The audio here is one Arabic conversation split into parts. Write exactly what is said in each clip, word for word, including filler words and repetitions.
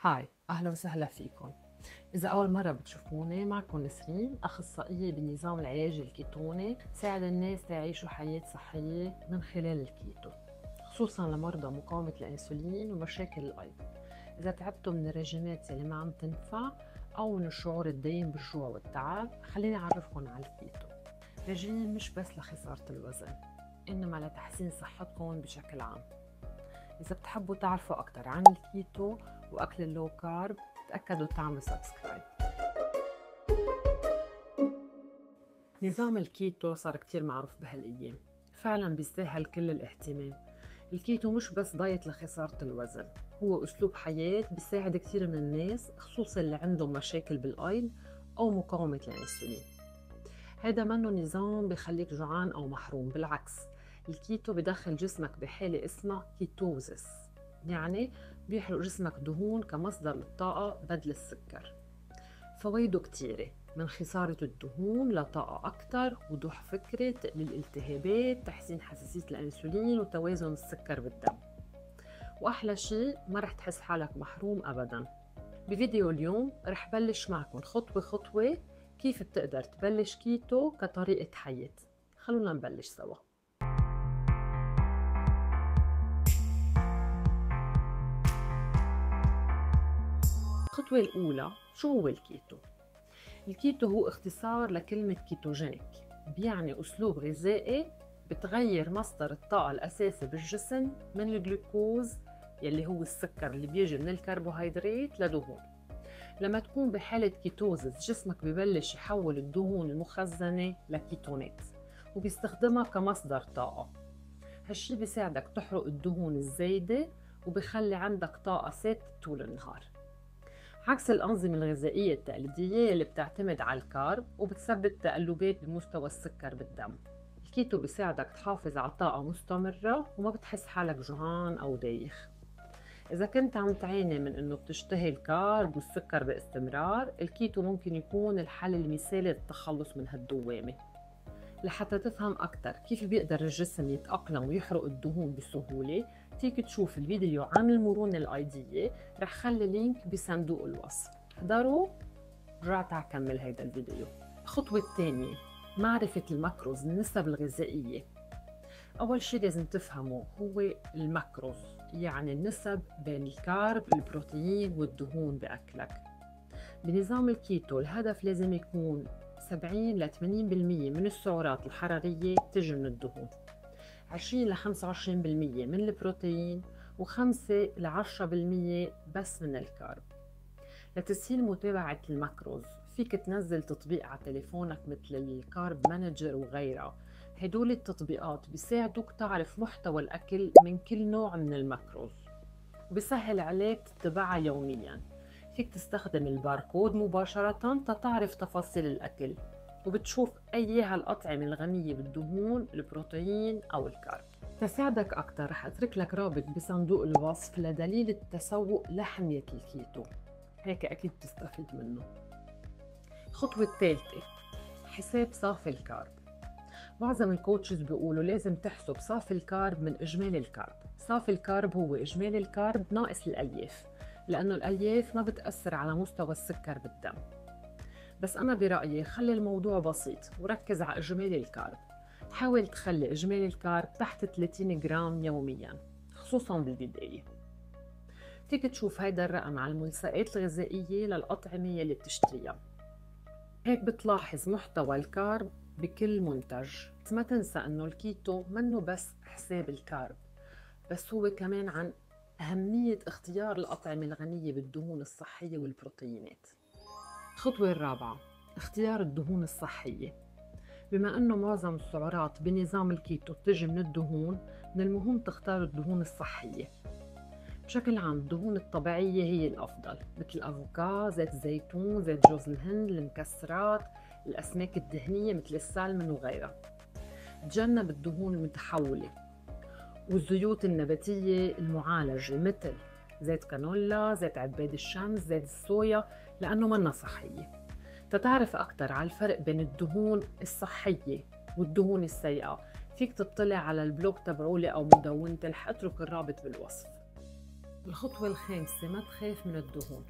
هاي، أهلا وسهلا فيكم. إذا أول مرة بتشوفوني، معكم نسرين، أخصائية بنظام العلاج الكيتوني، تساعد الناس يعيشوا حياة صحية من خلال الكيتو، خصوصا لمرضى مقاومة الأنسولين ومشاكل الأيض. إذا تعبتوا من الرجيمات اللي ما عم تنفع أو من الشعور الدايم بالجوع والتعب، خليني أعرفكم على الكيتو. رجيم مش بس لخسارة الوزن، إنما لتحسين صحتكم بشكل عام. إذا بتحبوا تعرفوا أكتر عن الكيتو وأكل اللو كارب، تأكدوا تعملوا سبسكرايب. نظام الكيتو صار كتير معروف بهالأيام، فعلا بيستاهل كل الاهتمام. الكيتو مش بس دايت لخسارة الوزن، هو أسلوب حياة بيساعد كتير من الناس، خصوصا اللي عندهم مشاكل بالأيض أو مقاومة الأنسولين. هذا منه نظام بخليك جوعان أو محروم، بالعكس، الكيتو بدخل جسمك بحالة اسمها كيتوزس، يعني بيحرق جسمك دهون كمصدر للطاقة بدل السكر. فوائده كتيرة، من خسارة الدهون لطاقة أكتر، وضوح فكرة، تقليل الالتهابات، تحسين حساسية الأنسولين، وتوازن السكر بالدم. وأحلى شيء، ما رح تحس حالك محروم أبداً. بفيديو اليوم رح بلش معكم خطوة خطوة كيف بتقدر تبلش كيتو كطريقة حياة. خلونا نبلش سوا. الخطوة الأولى، شو هو الكيتو؟ الكيتو هو اختصار لكلمة كيتوجينيك، بيعني أسلوب غذائي بتغير مصدر الطاقة الأساسي بالجسم من الجلوكوز يلي هو السكر اللي بيجي من الكربوهيدرات لدهون. لما تكون بحالة كيتوزيس، جسمك ببلش يحول الدهون المخزنة لكيتونات وبيستخدمها كمصدر طاقة. هالشي بيساعدك تحرق الدهون الزايدة وبيخلي عندك طاقة ثابتة طول النهار، عكس الأنظمة الغذائية التقليدية اللي بتعتمد على الكارب وبتسبب تقلبات بمستوى السكر بالدم. الكيتو بيساعدك تحافظ على طاقة مستمرة وما بتحس حالك جوعان أو دايخ. إذا كنت عم تعاني من إنه بتشتهي الكارب والسكر باستمرار، الكيتو ممكن يكون الحل المثالي للتخلص من هالدوامة. لحتى تفهم أكتر كيف بيقدر الجسم يتأقلم ويحرق الدهون بسهولة، فيك تشوف الفيديو عن المرونة الأيضية، رح خلي لينك بصندوق الوصف. احضروا ورجع تعال كمل هيدا الفيديو. الخطوة الثانية، معرفة الماكروز، النسب الغذائية. أول شي لازم تفهمه هو الماكروز، يعني النسب بين الكارب، البروتين والدهون بأكلك. بنظام الكيتو الهدف لازم يكون سبعين ل ثمانين بالمية من السعرات الحرارية تجي من الدهون، عشرين ل خمسة وعشرين بالمية من البروتين، وخمسة ل عشرة بالمية بس من الكارب. لتسهيل متابعة الماكروز، فيك تنزل تطبيق على تليفونك مثل الكارب مانجر وغيرها. هدول التطبيقات بيساعدوك تعرف محتوى الأكل من كل نوع من الماكروز، وبيسهل عليك تتبعها يومياً. فيك تستخدم الباركود مباشرة تتعرف تفاصيل الأكل، وبتشوف أي هالأطعمة الغنية بالدهون، البروتين أو الكارب. تساعدك أكتر رح أترك لك رابط بصندوق الوصف لدليل التسوق لحمية الكيتو، هيك أكيد بتستفيد منه. الخطوة الثالثة، حساب صافي الكارب. معظم الكوتشز بيقولوا لازم تحسب صافي الكارب من إجمالي الكارب. صافي الكارب هو إجمالي الكارب ناقص الألياف، لأنه الألياف ما بتأثر على مستوى السكر بالدم. بس أنا برأيي خلي الموضوع بسيط وركز على إجمالي الكارب. حاول تخلي إجمالي الكارب تحت ثلاثين جرام يومياً، خصوصاً بالبداية. فيك تشوف هيدا الرقم على الملصقات الغذائية للأطعمة اللي بتشتريها، هيك بتلاحظ محتوى الكارب بكل منتج. ما تنسى انه الكيتو منه بس حساب الكارب، بس هو كمان عن أهمية اختيار الأطعمة الغنية بالدهون الصحية والبروتينات. الخطوة الرابعة، اختيار الدهون الصحية. بما انه معظم السعرات بنظام الكيتو بتجي من الدهون، من المهم تختار الدهون الصحية. بشكل عام الدهون الطبيعية هي الأفضل، مثل الأفوكا، زيت الزيتون، زيت جوز الهند، المكسرات، الأسماك الدهنية مثل السالمون وغيرها. تجنب الدهون المتحولة والزيوت النباتية المعالجة مثل زيت كانولا، زيت عباد الشمس، زيت الصويا، لأنه منا صحية. تتعرف أكتر على الفرق بين الدهون الصحية والدهون السيئة، فيك تطلع على البلوج تبعولي أو مدونتي، رح أترك الرابط بالوصف. الخطوة الخامسة، ما تخاف من الدهون.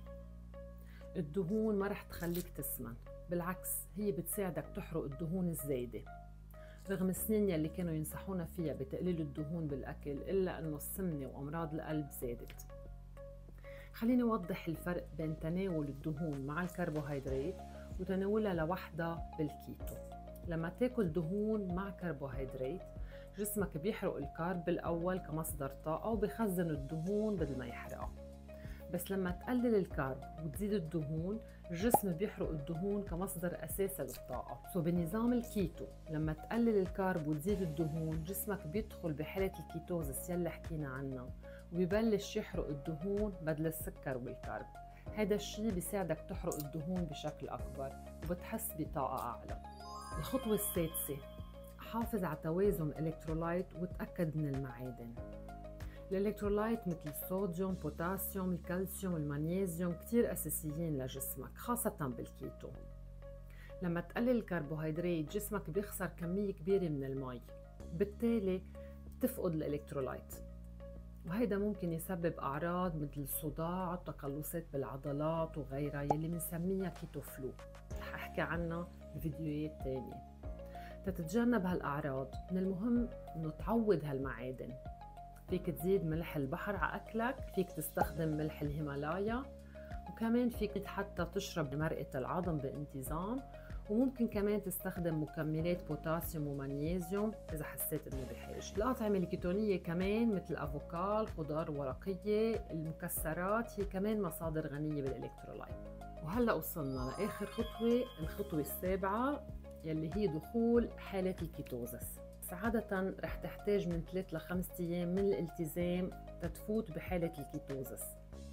الدهون ما رح تخليك تسمن، بالعكس هي بتساعدك تحرق الدهون الزايدة. رغم السنين يلي كانوا ينصحونا فيها بتقليل الدهون بالأكل، إلا أنه السمنة وأمراض القلب زادت. خليني أوضح الفرق بين تناول الدهون مع الكربوهيدرات وتناولها لوحدها بالكيتو. لما تاكل دهون مع كربوهيدرات، جسمك بيحرق الكارب بالأول كمصدر طاقة وبيخزن الدهون بدل ما يحرقها. بس لما تقلل الكارب وتزيد الدهون، الجسم بيحرق الدهون كمصدر أساسي للطاقة. سو بنظام الكيتو لما تقلل الكارب وتزيد الدهون، جسمك بيدخل بحالة الكيتوزس يلي حكينا عنها، وبيبلش يحرق الدهون بدل السكر والكارب. هذا الشيء بيساعدك تحرق الدهون بشكل أكبر وبتحس بطاقة أعلى. الخطوة السادسة، حافظ على توازن الإلكترولايت وتأكد من المعادن. الإلكترولايت مثل الصوديوم، بوتاسيوم، الكالسيوم، المغنيسيوم كتير أساسيين لجسمك، خاصة بالكيتو. لما تقلل الكربوهيدرات، جسمك بيخسر كمية كبيرة من المي، بالتالي بتفقد الإلكترولايت، وهيدا ممكن يسبب أعراض مثل الصداع والتقلصات بالعضلات وغيرها يلي بنسميها كيتو فلو، رح أحكي عنها بفيديوهات تانية. تتجنب هالأعراض من المهم إنه تعوض هالمعادن. فيك تزيد ملح البحر على أكلك، فيك تستخدم ملح الهيمالايا، وكمان فيك حتى تشرب مرقة العظم بانتظام، وممكن كمان تستخدم مكملات بوتاسيوم ومغنيسيوم إذا حسيت إنه بحاجة. الأطعمة الكيتونية كمان مثل الأفوكادو، الخضار الورقية، المكسرات هي كمان مصادر غنية بالإلكترولايت. وهلأ وصلنا لآخر خطوة، الخطوة السابعة يلي هي دخول حالة الكيتوزس. عادة رح تحتاج من ثلاث لخمس أيام من الالتزام تتفوت بحالة الكيتوزس،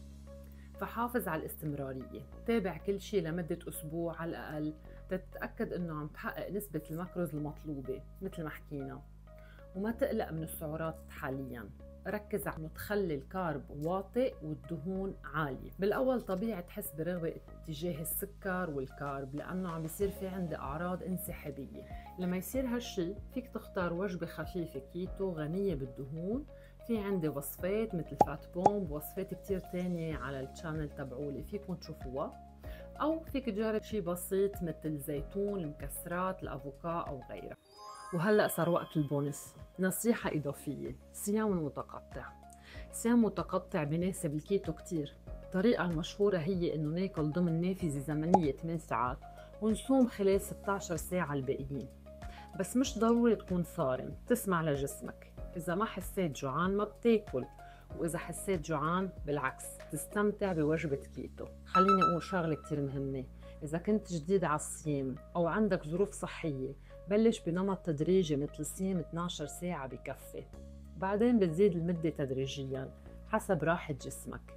فحافظ على الاستمرارية. تابع كل شيء لمدة أسبوع على الأقل تتأكد أنه عم تحقق نسبة الماكروز المطلوبة مثل ما حكينا، وما تقلق من السعرات حالياً. ركز على أنه تخلي الكارب واطئ والدهون عالية. بالأول طبيعي تحس برغبة اتجاه السكر والكارب لأنه عم بيصير في عندي أعراض انسحابية. لما يصير هالشي فيك تختار وجبة خفيفة كيتو غنية بالدهون. في عندي وصفات مثل فات بومب، وصفات كتير تانية على الشانل تبعولي فيكم تشوفوها، أو فيك تجرب شي بسيط مثل الزيتون، المكسرات، الأفوكادو أو غيرها. وهلأ صار وقت البونس، نصيحة إضافية: صيام متقطع. صيام متقطع بيناسب الكيتو كتير. الطريقة المشهورة هي إنه ناكل ضمن نافذة زمنية ثمان ساعات ونصوم خلال ستة عشر ساعة الباقيين. بس مش ضروري تكون صارم، تسمع لجسمك. إذا ما حسيت جوعان ما بتاكل، وإذا حسيت جوعان بالعكس تستمتع بوجبة كيتو. خليني أقول شغلة كتير مهمة: إذا كنت جديد على الصيام أو عندك ظروف صحية، بلش بنمط تدريجي مثل صيام اثنتي عشرة ساعة بكفي، بعدين بتزيد المدة تدريجياً حسب راحة جسمك.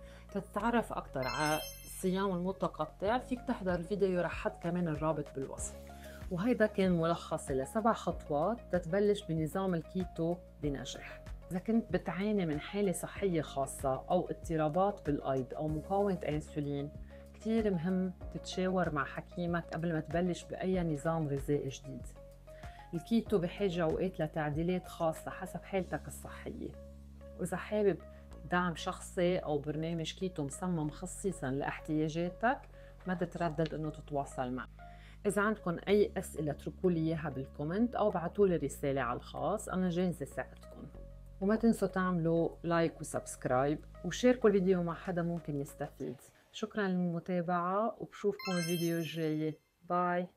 تتعرف أكتر على الصيام المتقطع فيك تحضر الفيديو، رح حط كمان الرابط بالوصف. وهيدا كان ملخصي لسبع خطوات تتبلش بنظام الكيتو بنجاح. إذا كنت بتعاني من حالة صحية خاصة أو اضطرابات بالأيض أو مقاومة أنسولين، كتير مهم تتشاور مع حكيمك قبل ما تبلش بأي نظام غذائي جديد. الكيتو بحاجة أوقات لتعديلات خاصة حسب حالتك الصحية، وإذا حابب دعم شخصي أو برنامج كيتو مصمم خصيصاً لاحتياجاتك، ما تتردد إنه تتواصل معي. إذا عندكم أي أسئلة اتركوا لي إياها بالكومنت أو بعتوا لي رسالة على الخاص، أنا جاهزة ساعدكم. وما تنسوا تعملوا لايك وسبسكرايب وشاركوا الفيديو مع حدا ممكن يستفيد. شكرا للمتابعة وبشوفكم الفيديو الجاي. باي.